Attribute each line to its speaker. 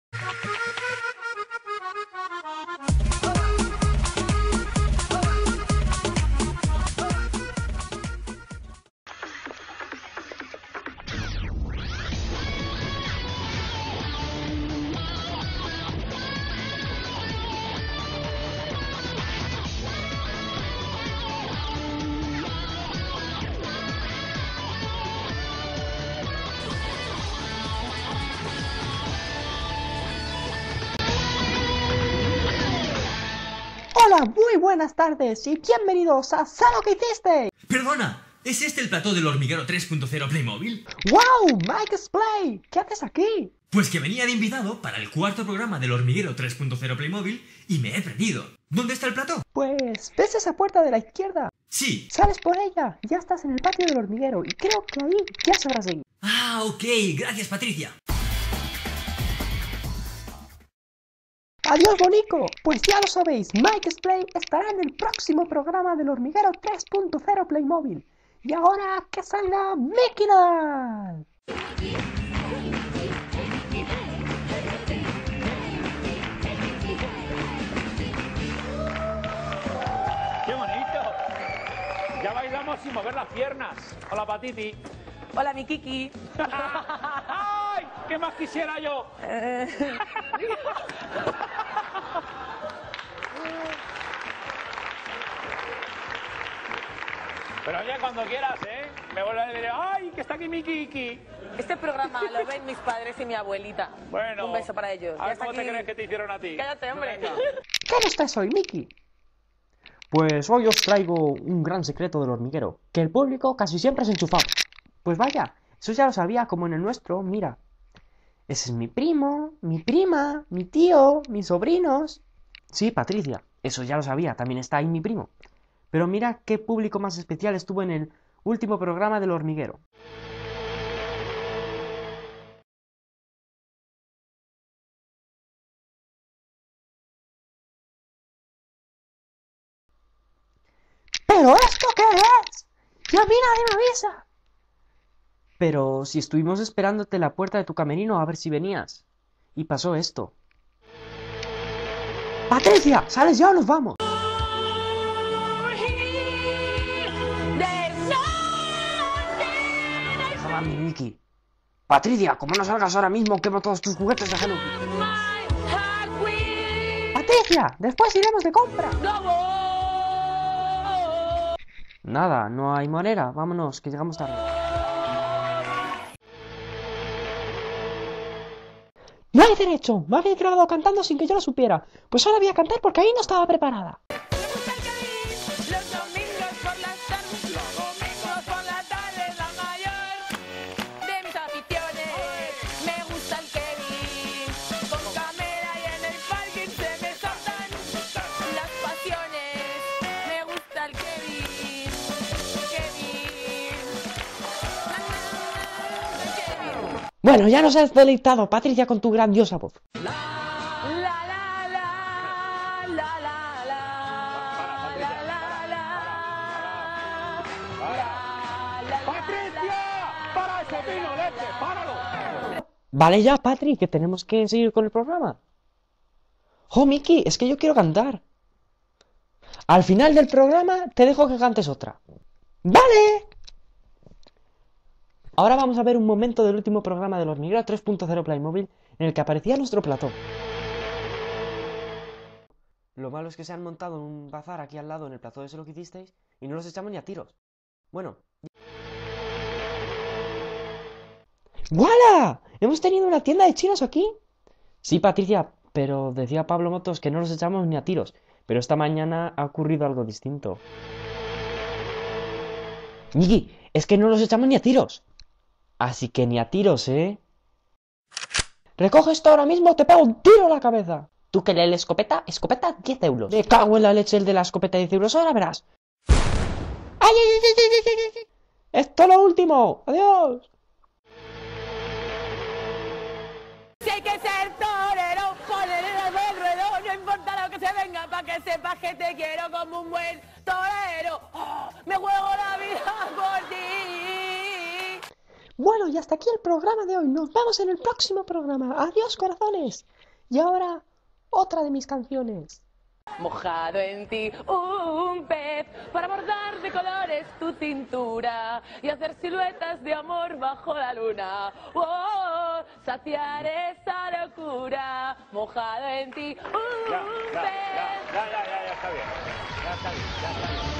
Speaker 1: Hola, muy buenas tardes y bienvenidos a ¿Sabes lo que hiciste?
Speaker 2: Perdona, ¿es este el plató del hormiguero 3.0 Playmobil?
Speaker 1: ¡Wow! Mike Splay, ¿qué haces aquí?
Speaker 2: Pues que venía de invitado para el cuarto programa del hormiguero 3.0 Playmobil y me he perdido. ¿Dónde está el plató?
Speaker 1: Pues, ¿ves esa puerta de la izquierda?
Speaker 2: Sí.
Speaker 1: Sales por ella, ya estás en el patio del hormiguero y creo que ahí ya sabrás ir.
Speaker 2: Ah, ok, gracias Patricia.
Speaker 1: ¡Adiós, Bonico! Pues ya lo sabéis, Mike Splay estará en el próximo programa del hormiguero 3.0 Playmobil. Y ahora que salga Mickey Nadal.
Speaker 3: ¡Qué bonito! Ya bailamos sin mover las piernas. Hola, Patiti.
Speaker 4: Hola, mi Kiki.
Speaker 3: ¡Ay! ¿Qué más quisiera yo? Pero oye, cuando quieras, ¿eh? Me vuelvo a decir, ¡ay, que está aquí mi Kiki!
Speaker 4: Este programa lo ven mis padres y mi abuelita.
Speaker 3: Bueno.
Speaker 4: Un beso para ellos.
Speaker 3: A ver
Speaker 4: Ya está
Speaker 3: cómo te
Speaker 4: aquí.
Speaker 3: crees que te hicieron a ti.
Speaker 4: Cállate, hombre.
Speaker 3: Venga.
Speaker 1: ¿Qué nos traes hoy, Mickey? Pues hoy os traigo un gran secreto del hormiguero, que el público casi siempre es enchufado. Pues vaya, eso ya lo sabía, como en el nuestro, mira. Ese es mi primo, mi prima, mi tío, mis sobrinos. Sí, Patricia, eso ya lo sabía, también está ahí mi primo. Pero mira qué público más especial estuvo en el último programa del hormiguero. ¿Pero esto qué es? ¡Ya mí nadie me avisa! Pero si estuvimos esperándote en la puerta de tu camerino a ver si venías. Y pasó esto. ¡Patricia! ¿Sales ya o nos vamos? Déjame a mí, Mickey. Patricia, como no salgas ahora mismo, quemo todos tus juguetes de Halloween. Patricia, después iremos de compra. Nada, no hay manera. Vámonos, que llegamos tarde. ¡No hay derecho! Me habéis grabado cantando sin que yo lo supiera. Pues ahora voy a cantar porque ahí no estaba preparada.
Speaker 4: Los domingos por las tardes, los domingos por la tarde, la mayor de mis aficiones. Me gusta el Kevin, con cámara y en el parking se me saltan las pasiones. Me gusta el Kevin, Kevin.
Speaker 1: Bueno, ya nos has deleitado, Patricia, con tu grandiosa voz.
Speaker 3: ¡Patricia! ¡Para ese vino, leche! ¡Páralo!
Speaker 1: Vale ya, Patri, que tenemos que seguir con el programa. ¡Oh, Mickey! Es que yo quiero cantar. Al final del programa te dejo que cantes otra. ¡Vale! Ahora vamos a ver un momento del último programa del hormiguero 3.0 Playmobil en el que aparecía nuestro plató. Lo malo es que se han montado en un bazar aquí al lado en el plató de Sé lo que hicisteis y no los echamos ni a tiros. Bueno. ¡Voilà! ¿Hemos tenido una tienda de chinos aquí? Sí, Patricia, pero decía Pablo Motos que no los echamos ni a tiros. Pero esta mañana ha ocurrido algo distinto. Miki, es que no los echamos ni a tiros. Así que ni a tiros, ¿eh? Recoge esto ahora mismo o te pego un tiro en la cabeza. Tú que lees escopeta, escopeta 10 euros. Me cago en la leche el de la escopeta 10 euros, ahora verás. ¡Ay, ay, ay, ay, ay, ay, ay! ¡Esto es lo último! ¡Adiós!
Speaker 4: Si hay que ser torero, ponerlo del ruedo, no importa lo que se venga, pa' que sepas que te quiero como un buen torero. ¡Oh! Me juego la vida por ti.
Speaker 1: Bueno, y hasta aquí el programa de hoy. Nos vemos en el próximo programa. Adiós, corazones. Y ahora, otra de mis canciones.
Speaker 4: Mojado en ti un pez para bordar de colores tu cintura y hacer siluetas de amor bajo la luna. Oh, saciar esa locura. Mojado en ti un pez.
Speaker 3: Ya está bien. Ya está bien.